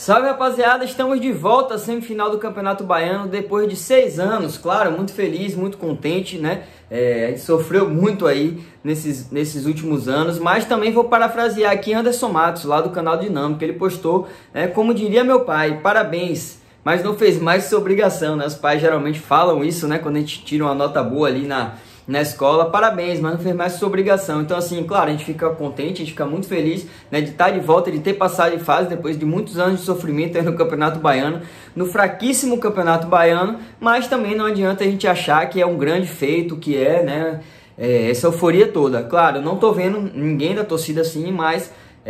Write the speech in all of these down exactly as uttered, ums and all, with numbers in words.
Salve, rapaziada, estamos de volta à semifinal do Campeonato Baiano depois de seis anos, claro, muito feliz, muito contente, né? É, a gente sofreu muito aí nesses, nesses últimos anos, mas também vou parafrasear aqui Anderson Matos, lá do canal Dinâmico, ele postou, é, como diria meu pai, parabéns, mas não fez mais sua obrigação, né? Os pais geralmente falam isso, né? Quando a gente tira uma nota boa ali na... na escola, parabéns, mas não fez mais sua obrigação. Então assim, claro, a gente fica contente, a gente fica muito feliz, né, de estar de volta, de ter passado de fase depois de muitos anos de sofrimento aí no Campeonato Baiano, no fraquíssimo Campeonato Baiano, mas também não adianta a gente achar que é um grande feito, que é, né, é, essa euforia toda. Claro, não tô vendo ninguém da torcida assim, mas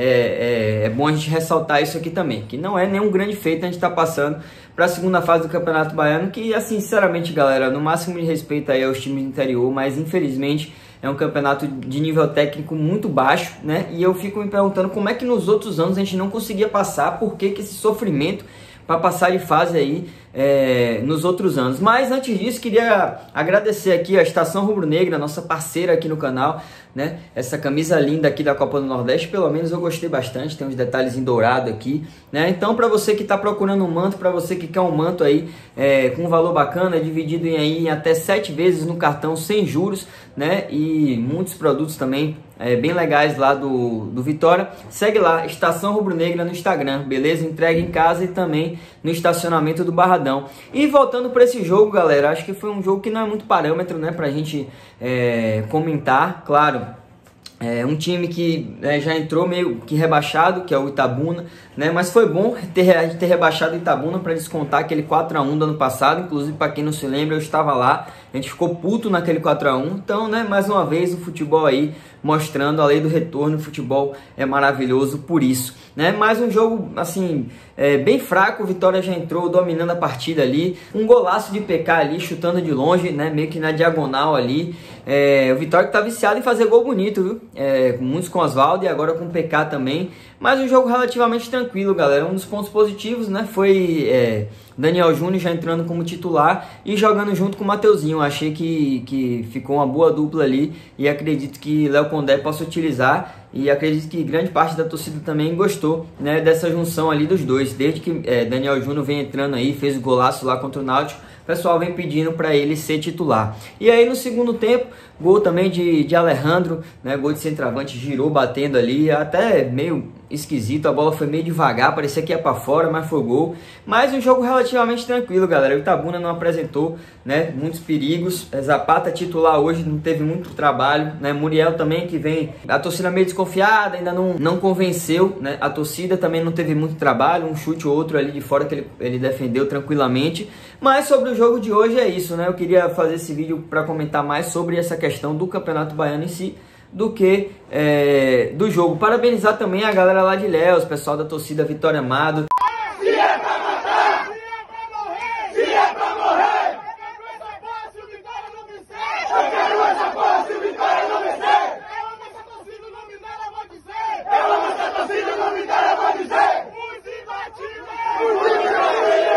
é, é, é bom a gente ressaltar isso aqui também, que não é nenhum grande feito a gente tá passando para a segunda fase do Campeonato Baiano, que, assim, sinceramente, galera, no máximo de respeito aí aos times do interior, mas infelizmente é um campeonato de nível técnico muito baixo, né? E eu fico me perguntando como é que nos outros anos a gente não conseguia passar, por que que esse sofrimento para passar de fase aí é, nos outros anos. Mas antes disso, queria agradecer aqui a Estação Rubro Negra, nossa parceira aqui no canal, né? Essa camisa linda aqui da Copa do Nordeste, pelo menos eu gostei bastante, tem uns detalhes em dourado aqui, né? Então, para você que está procurando um manto, para você que quer um manto aí é, com um valor bacana, dividido em, aí, em até sete vezes no cartão sem juros, né? E muitos produtos também é, bem legais lá do, do Vitória. Segue lá, Estação Rubro Negra no Instagram, beleza? Entrega em casa e também no estacionamento do Barradão. E voltando para esse jogo, galera, acho que foi um jogo que não é muito parâmetro, né, pra gente é, comentar. Claro, é um time que é, já entrou meio que rebaixado, que é o Itabuna, né? Mas foi bom ter, a gente ter rebaixado o Itabuna para descontar aquele quatro a um do ano passado. Inclusive, para quem não se lembra, eu estava lá, a gente ficou puto naquele quatro a um. Então, né, mais uma vez o futebol aí mostrando a lei do retorno. O futebol é maravilhoso por isso, né? Mais um jogo assim é, bem fraco. O Vitória já entrou dominando a partida ali, um golaço de P K ali chutando de longe, né, meio que na diagonal ali. É, o Vitória que tá viciado em fazer gol bonito, viu? É, muitos com Oswaldo e agora com o P K também. Mas um jogo relativamente tranquilo, galera. Um dos pontos positivos, né, foi é, Daniel Júnior já entrando como titular e jogando junto com o Mateuzinho. Achei que, que ficou uma boa dupla ali e acredito que Léo Condé possa utilizar. E acredito que grande parte da torcida também gostou, né, dessa junção ali dos dois. Desde que é, Daniel Júnior vem entrando aí, fez o golaço lá contra o Náutico, o pessoal vem pedindo para ele ser titular. E aí no segundo tempo, gol também de, de Alejandro, né, gol de centroavante, girou batendo ali, até meio esquisito, a bola foi meio devagar, parecia que ia para fora, mas foi gol. Mas um jogo relativamente tranquilo, galera. O Itabuna não apresentou, né, muitos perigos. Zapata titular hoje, não teve muito trabalho, né? Muriel também, que vem, a torcida meio desconfiada, ainda não, não convenceu, né? A torcida também não teve muito trabalho, um chute ou outro ali de fora que ele, ele defendeu tranquilamente. Mas sobre o jogo de hoje é isso, né? Eu queria fazer esse vídeo para comentar mais sobre essa questão do Campeonato Baiano em si, do que é, do jogo. Parabenizar também a galera lá de Ilhéus, pessoal da torcida Vitória Amado. Se é pra matar, se é pra morrer, se é pra morrer, eu quero essa porra se o Vitória não vencer. Eu amo essa torcida, o nome dela vou dizer. Eu amo essa torcida, o nome dela vou dizer. Os imbatíveis, os imbatíveis.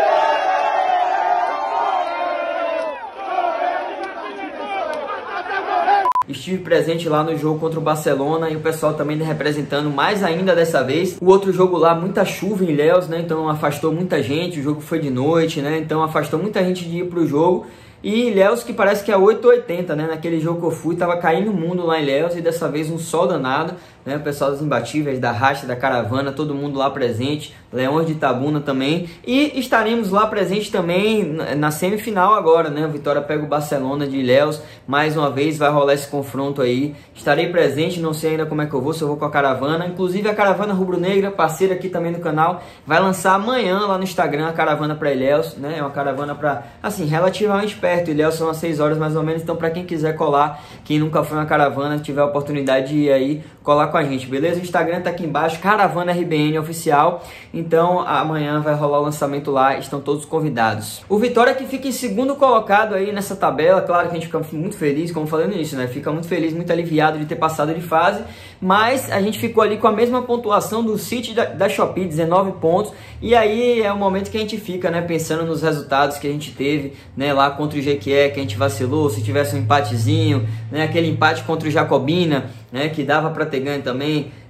Estive presente lá no jogo contra o Barcelona e o pessoal também representando mais ainda dessa vez. O outro jogo lá, muita chuva em Ilhéus, né? Então afastou muita gente, o jogo foi de noite, né? Então afastou muita gente de ir pro jogo. E Ilhéus que parece que é oito ou oitenta, né? Naquele jogo que eu fui, tava caindo o mundo lá em Ilhéus e dessa vez um sol danado, né? O pessoal dos Imbatíveis, da Racha, da Caravana, todo mundo lá presente, Leões de Itabuna também. E estaremos lá presente também na semifinal agora, né? O Vitória pega o Barcelona de Ilhéus, mais uma vez vai rolar esse confronto aí. Estarei presente, não sei ainda como é que eu vou, se eu vou com a Caravana. Inclusive a Caravana Rubro Negra, parceira aqui também do canal, vai lançar amanhã lá no Instagram a caravana para Ilhéus, né? É uma caravana para, assim, relativamente perto. Ilhéus são às seis horas mais ou menos, então para quem quiser colar, quem nunca foi na caravana, tiver a oportunidade de ir aí, colar com a gente, beleza? O Instagram tá aqui embaixo, Caravana R B N Oficial, então amanhã vai rolar o lançamento lá, estão todos convidados. O Vitória que fica em segundo colocado aí nessa tabela, claro que a gente fica muito feliz, como falei no início, né? Fica muito feliz, muito aliviado de ter passado de fase, mas a gente ficou ali com a mesma pontuação do City da, da Shopee, dezenove pontos, e aí é o momento que a gente fica, né, pensando nos resultados que a gente teve, né, lá contra o Jequié, que a gente vacilou, se tivesse um empatezinho, né, aquele empate contra o Jacobina, né, que dava para ter ganho também,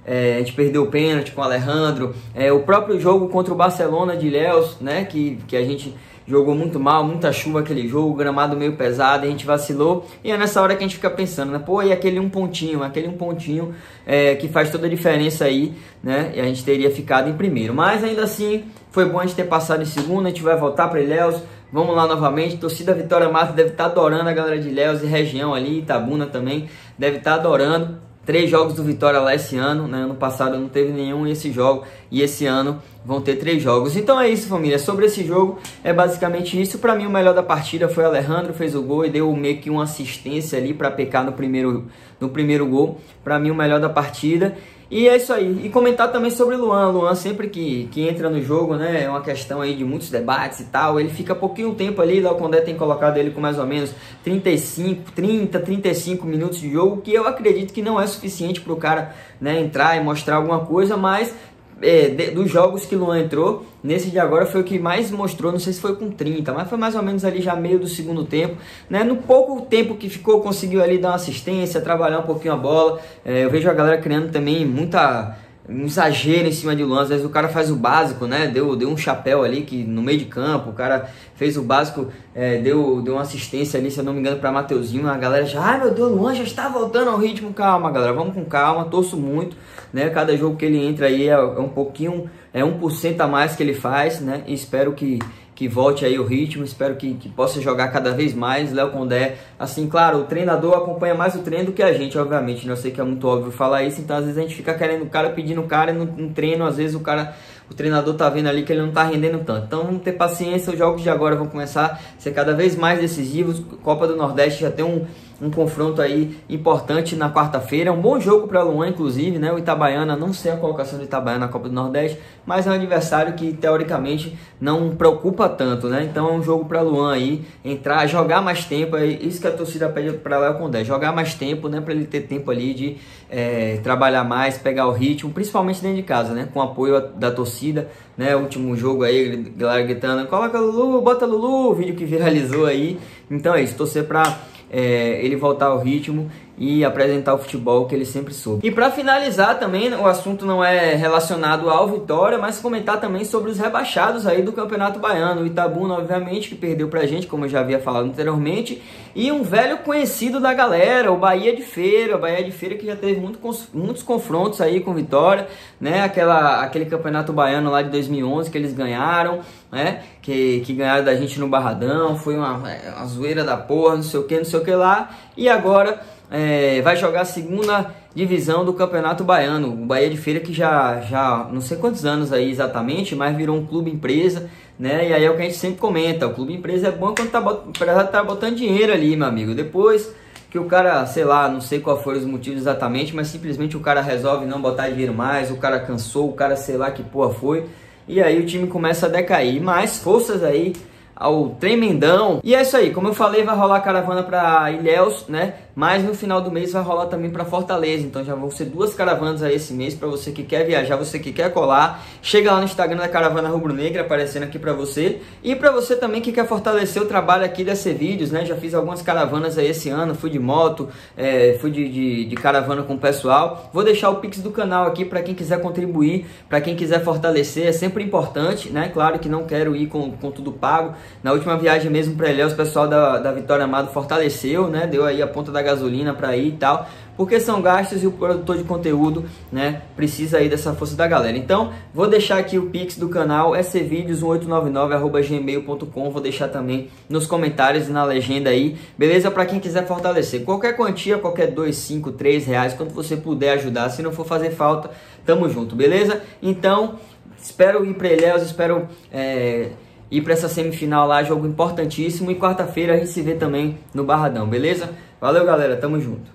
é, a gente perdeu o pênalti com o Alejandro, é, o próprio jogo contra o Barcelona de Ilhéus, né, que, que a gente jogou muito mal, muita chuva aquele jogo, gramado meio pesado, a gente vacilou, e é nessa hora que a gente fica pensando, né, pô, e aquele um pontinho, aquele um pontinho é, que faz toda a diferença aí, né, e a gente teria ficado em primeiro, mas ainda assim, foi bom a gente ter passado em segundo, a gente vai voltar para Ilhéus, vamos lá novamente, torcida Vitória Mata deve estar adorando a galera de Ilhéus e região ali, Itabuna também, deve estar adorando. Três jogos do Vitória lá esse ano, né? Ano passado não teve nenhum esse jogo, e esse ano vão ter três jogos. Então é isso, família, sobre esse jogo é basicamente isso. Para mim o melhor da partida foi o Alejandro, fez o gol e deu meio que uma assistência ali para pecar no primeiro, no primeiro gol. Para mim o melhor da partida. E é isso aí. E comentar também sobre o Luan. Luan sempre que, que entra no jogo, né, é uma questão aí de muitos debates e tal. Ele fica pouquinho tempo ali, lá o Condé tem colocado ele com mais ou menos trinta e cinco, trinta, trinta e cinco minutos de jogo, que eu acredito que não é suficiente para o cara, né, entrar e mostrar alguma coisa, mas é, de, dos jogos que o Luan entrou, nesse de agora foi o que mais mostrou, não sei se foi com trinta, mas foi mais ou menos ali já meio do segundo tempo, né? No pouco tempo que ficou, conseguiu ali dar uma assistência, trabalhar um pouquinho a bola. É, eu vejo a galera criando também muita, um exagero em cima de Luan, às vezes o cara faz o básico, né? Deu, deu um chapéu ali que no meio de campo, o cara fez o básico, é, deu, deu uma assistência ali, se eu não me engano, para Mateuzinho. A galera já, ai meu Deus, o Luan já está voltando ao ritmo. Calma, galera, vamos com calma, torço muito, né? Cada jogo que ele entra aí é, é um pouquinho, é um por cento a mais que ele faz, né? E espero que, que volte aí o ritmo, espero que, que possa jogar cada vez mais. Léo Condé, assim, claro, o treinador acompanha mais o treino do que a gente, obviamente, né? Eu sei que é muito óbvio falar isso, então às vezes a gente fica querendo o cara, pedindo o cara, e no, no treino, às vezes o cara, o treinador tá vendo ali que ele não tá rendendo tanto. Então vamos ter paciência, os jogos de agora vão começar a ser cada vez mais decisivos. Copa do Nordeste já tem um, um confronto aí importante na quarta-feira, é um bom jogo para Luan, inclusive, né? O Itabaiana, não sei a colocação do Itabaiana na Copa do Nordeste, mas é um adversário que teoricamente não preocupa tanto, né? Então é um jogo para Luan aí entrar, jogar mais tempo, é isso que a torcida pede para Léo Condé, jogar mais tempo, né? Para ele ter tempo ali de é, trabalhar mais, pegar o ritmo, principalmente dentro de casa, né? Com apoio da torcida, né? O último jogo aí, galera gritando, coloca Lulu, bota Lulu, o vídeo que viralizou aí. Então é isso, torcer para É, ele voltar ao ritmo e apresentar o futebol que ele sempre soube. E para finalizar também, o assunto não é relacionado ao Vitória, mas comentar também sobre os rebaixados aí do Campeonato Baiano. O Itabuna, obviamente, que perdeu pra gente, como eu já havia falado anteriormente, e um velho conhecido da galera, o Bahia de Feira, o Bahia de Feira que já teve muito, muitos confrontos aí com Vitória, né? Aquela, aquele Campeonato Baiano lá de dois mil e onze que eles ganharam, né? Que, que ganharam da gente no Barradão, foi uma, uma zoeira da porra, não sei o que, não sei o que lá, e agora É, vai jogar a segunda divisão do Campeonato Baiano. O Bahia de Feira que já, já não sei quantos anos aí exatamente, mas virou um clube empresa, né? E aí é o que a gente sempre comenta, o clube empresa é bom quando tá, bot... tá botando dinheiro ali, meu amigo. Depois que o cara, sei lá, não sei qual foram os motivos exatamente, mas simplesmente o cara resolve não botar dinheiro mais, o cara cansou, o cara sei lá que porra foi, e aí o time começa a decair. Mas forças aí ao tremendão. E é isso aí, como eu falei, vai rolar caravana para Ilhéus, né? Mas no final do mês vai rolar também para Fortaleza. Então já vão ser duas caravanas aí esse mês para você que quer viajar, você que quer colar. Chega lá no Instagram da Caravana Rubro Negra, aparecendo aqui para você. E para você também que quer fortalecer o trabalho aqui da C-Vídeos, né? Já fiz algumas caravanas aí esse ano, fui de moto, é, fui de, de, de caravana com o pessoal. Vou deixar o Pix do canal aqui para quem quiser contribuir, para quem quiser fortalecer, é sempre importante, né? Claro que não quero ir com, com tudo pago. Na última viagem mesmo para Ilhéus, o pessoal da, da Vitória Amado fortaleceu, né? Deu aí a ponta da gasolina para ir e tal, porque são gastos e o produtor de conteúdo, né, precisa aí dessa força da galera. Então, vou deixar aqui o Pix do canal, é c vídeos um oito nove nove arroba gmail ponto com, vou deixar também nos comentários e na legenda aí, beleza? Para quem quiser fortalecer, qualquer quantia, qualquer dois, cinco, três reais, quanto você puder ajudar, se não for fazer falta, tamo junto, beleza? Então, espero ir para Ilhéus, espero é, ir para essa semifinal lá, jogo importantíssimo, e quarta-feira a gente se vê também no Barradão, beleza? Valeu, galera, tamo junto.